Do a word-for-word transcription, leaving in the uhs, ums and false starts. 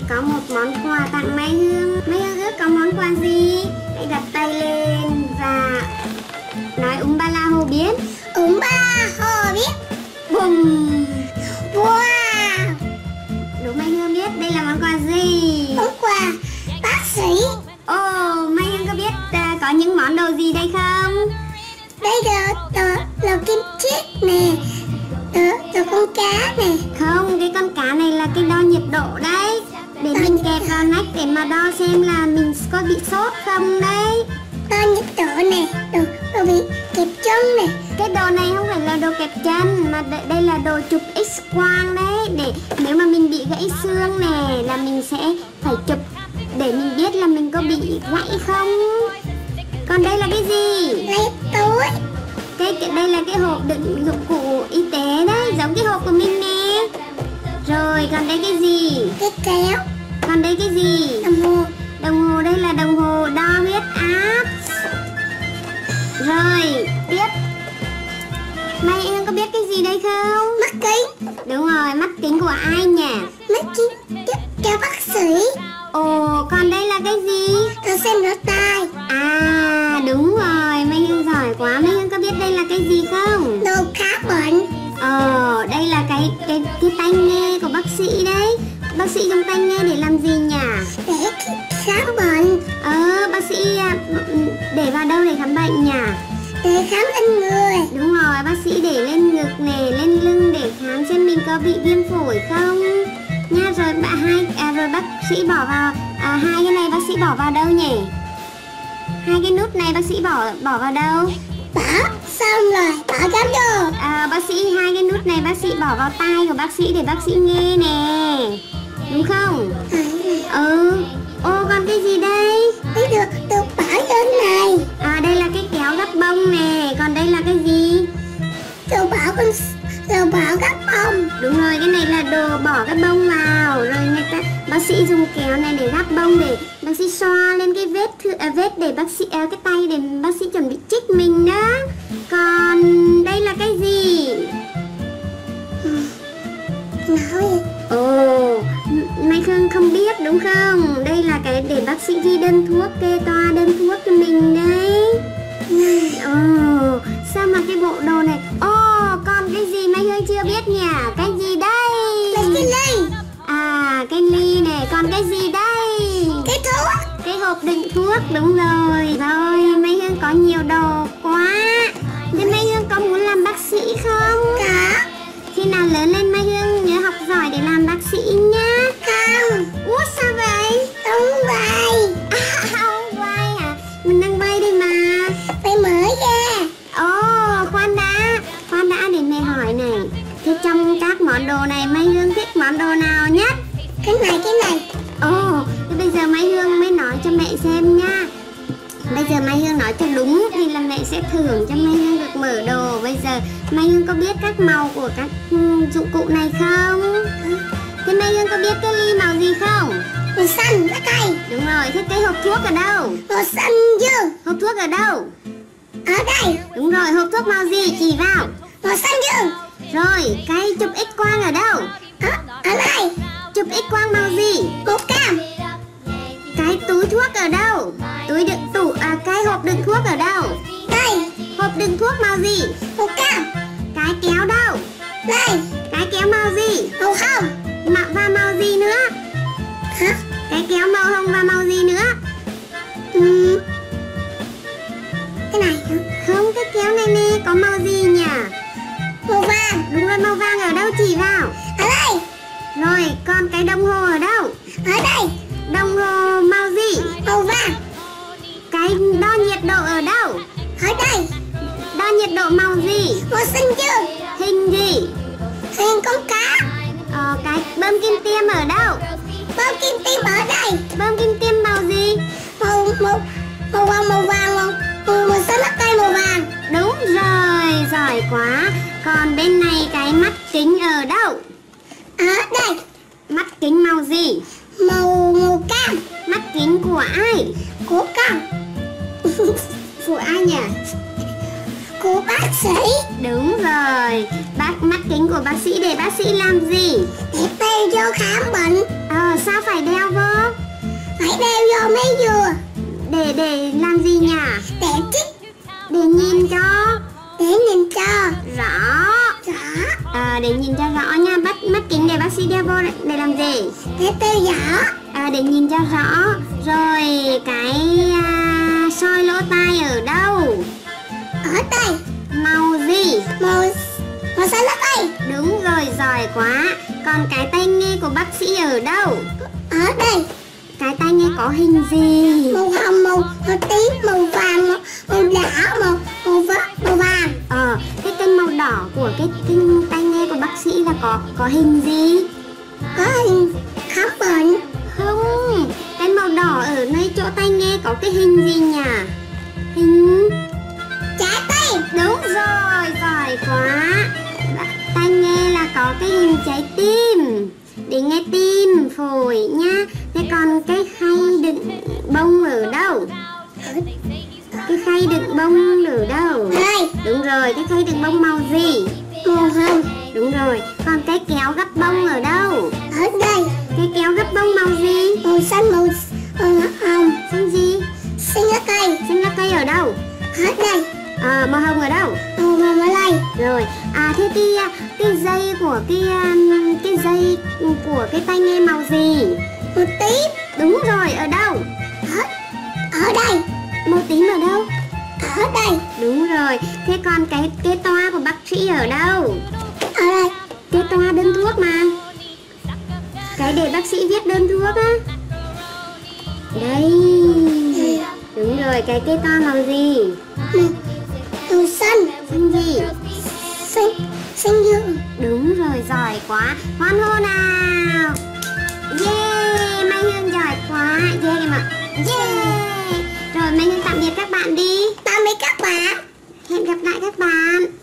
có một món quà tặng Mai Hương. Mai Hương ước có món quà gì? Hãy đặt tay lên và nói úng ba la hồ biến. Úng ba la hồ biến. Bùm. Wow. Đố Mai Hương biết đây là món quà gì? Món quà bác sĩ. Ồ, oh, Mai Hương có biết uh, có những món đồ gì đây không? Đây là đồ, đồ kim chiết nè, đồ, đồ con cá nè. Không, cái con cá này là cái đo nhiệt độ đấy. Để đo mình kẹp vào nách để mà đo xem là mình có bị sốt không đấy. Đo nhiệt độ nè, đồ, đồ bị kẹp chân nè. Cái đồ này không phải là đồ kẹp chân, mà đây là đồ chụp X-quang đấy. Để nếu mà mình bị gãy xương nè là mình sẽ phải chụp để mình biết là mình có bị gãy không. Còn đây là cái gì? Lấy túi. Cái, cái đây là cái hộp đựng dụng cụ y tế đấy, giống cái hộp của mình nè. Rồi còn đây cái gì? Cái kéo. Còn đây cái gì? Đồng hồ. Đồng hồ, đây là đồng hồ đo huyết áp. Rồi tiếp, Mai Hương có biết cái gì đây không? Mắt kính. Đúng rồi, mắt kính của ai nhỉ? Mắt kính cho, cho bác sĩ. Ồ, còn đây là cái gì? Tôi xem rửa tay. À, đúng rồi, Mai Hương giỏi quá. Mai Hương có biết đây là cái gì không? Đồ khám bệnh. Ờ, đây là cái cái cái tai nghe của bác sĩ đấy. Bác sĩ dùng tai nghe để làm gì nhỉ? Để khám bệnh. Ờ, bác sĩ để vào đâu để khám bệnh nhỉ? Để khám lên người. Đúng rồi, bác sĩ để lên ngực nè, lên lưng để khám xem mình có bị viêm phổi không nha. Rồi bạn hai à, rồi bác sĩ bỏ vào à, hai cái này bác sĩ bỏ vào đâu nhỉ? Hai cái nút này bác sĩ bỏ bỏ vào đâu? Bỏ xong rồi bỏ cắm vô. À, bác sĩ hai cái nút này bác sĩ bỏ vào tai của bác sĩ để bác sĩ nghe nè, đúng không? Ừ. Ô, còn cái gì đây? Đây được được bỏ lên này. À, đây là cái kéo gấp bông nè. Còn đây là cái gì? Đồ bỏ con đồ bỏ gấp bông. Đúng rồi, cái này là đồ bỏ cái bông vào. Rồi người ta bác sĩ dùng kéo này để gắp bông, để bác sĩ xoa lên cái vết thư, à, vết để bác sĩ à, cái tay để bác sĩ chuẩn bị chích mình đó. Còn đây là cái gì? Nói. Ồ, Mai Hương không biết đúng không? Đây là cái để bác sĩ ghi đơn thuốc, kê toa đơn thuốc cho mình đấy. Ồ, sao mà cái bộ đồ này. Ồ, còn cái gì Mai Hương chưa biết nhỉ? Cái gì đây? Lấy cái ly. À, cái ly này. Còn cái gì đây? Cái thuốc. Cái hộp đựng thuốc, đúng rồi. Rồi, Mai Hương có nhiều đồ quá. Thế Mai Hương có muốn làm bác sĩ không? Có. Khi nào lớn lên Mai Hương nhớ học giỏi để làm bác sĩ nhá. Không. Ủa sao vậy? Không bay. À, không bay hả? Mình đang bay đây mà. Phải mở ra. Ồ, oh, khoan đã. Khoan đã để mẹ hỏi này. Thế trong các món đồ này Mai Hương thích món đồ nào nhất? Cái này, cái này. Ồ, oh, thế bây giờ Mai Hương mới nói cho mẹ xem nha. Bây giờ Mai Hương nói cho đúng thì là mẹ sẽ thưởng cho Mai Hương được mở đồ. Bây giờ Mai Hương có biết các màu của các dụng cụ này không? Thế Mai Hương có biết cái ly màu gì không? Màu xanh, lá cây. Đúng rồi, thế cái hộp thuốc ở đâu? Màu xanh dương. Hộp thuốc ở đâu? Ở đây. Đúng rồi, hộp thuốc màu gì? Chỉ vào. Màu xanh dương. Rồi, cái chụp X-quang ở đâu? Ở, ở đây. Chụp X-quang màu gì? Màu cam. Cái túi thuốc ở đâu? Túi đựng tủ à, cái hộp đựng thuốc ở đâu? Đây. Hộp đựng thuốc màu gì? Màu cam. Cái kéo đâu? Đây. Cái kéo màu gì? Màu hồng. Mạ và màu gì nữa? Hả? Cái kéo màu hồng và màu gì nữa? Ừ. Cái này hả? Không, cái kéo này nè, có màu gì nhỉ? Màu vàng. Đúng rồi, màu vàng ở đâu? Chỉ vào. Ở đây. Rồi, còn cái đồng hồ ở đâu? Ở đây. Đồng hồ màu gì? Màu vàng. Cái đo nhiệt độ ở đâu? Ở đây. Đo nhiệt độ màu gì? Màu xanh dương. Hình gì? Hình con cá. Ờ, cái bơm kim tiêm ở đâu? Bơm kim tiêm ở đây. Bơm kim tiêm màu gì? Màu màu màu vàng màu vàng màu màu, màu xanh lá cây màu vàng. Đúng rồi, giỏi quá. Còn bên này cái mắt kính ở đâu? Ở đây. Mắt kính màu gì? Màu màu cam. Mắt kính của ai? Của con. Của ai nhỉ? Của bác sĩ. Đúng rồi, bác mắt kính của bác sĩ để bác sĩ làm gì? Để tay vô khám bệnh. Ờ, sao phải đeo để làm gì nhỉ? Để trích. Để nhìn cho Để nhìn cho rõ. rõ. À, để nhìn cho rõ nha. Bắt mắt kính để bác sĩ đeo vô để làm gì? Để tôi rõ. À, để nhìn cho rõ. Rồi cái à, soi lỗ tai ở đâu? Ở đây. Màu gì? Màu Màu xanh lá cây. Đúng rồi, giỏi quá. Còn cái tai nghe của bác sĩ ở đâu? Ở đây. Cái tai nghe có hình gì? Màu hồng, màu màu tím, màu vàng, màu, màu đỏ, màu màu vàng, màu vàng. Ờ, cái cái màu đỏ của cái, cái tai nghe của bác sĩ là có có hình gì? Có hình khám bệnh. Không, cái màu đỏ ở nơi chỗ tai nghe có cái hình gì nhỉ? Hình Trái tim. đúng rồi, giỏi quá. Tai nghe là có cái hình trái tim để nghe tim, phổi nhá. Thế còn cái khay đựng bông ở đâu? Cái khay đựng bông ở đâu? Đây. Đúng rồi, cái khay đựng bông màu gì? Màu hồng. Đúng rồi, còn cái kéo gấp bông ở đâu? Ở đây. Cái kéo gấp bông màu gì? Màu xanh, màu, màu hồng. Xanh gì? Xanh lá cây. Xanh lá cây ở đâu? Ở đây. À, màu hồng ở đâu? Màu màu lá cây. Rồi, à thế cái cái dây của cái cái dây của cái tai nghe màu gì? Màu tím. Đúng rồi, ở đâu? Ở Ở đây. Màu tím ở đâu? Ở đây. Đúng rồi, thế còn cái cái toa của bác sĩ ở đâu? Ở đây. Cái toa đơn thuốc mà. Cái để bác sĩ viết đơn thuốc á. Đây. Đúng rồi, cái cái toa màu gì? Màu, màu xanh. Xanh gì? Xanh Xanh dương. Đúng rồi, giỏi quá. Hoan hô nào. Yeah, Mai Hương giỏi quá. Yeah em ạ. Yeah. Rồi Mai Hương tạm biệt các bạn đi. Tạm biệt các bạn. Hẹn gặp lại các bạn.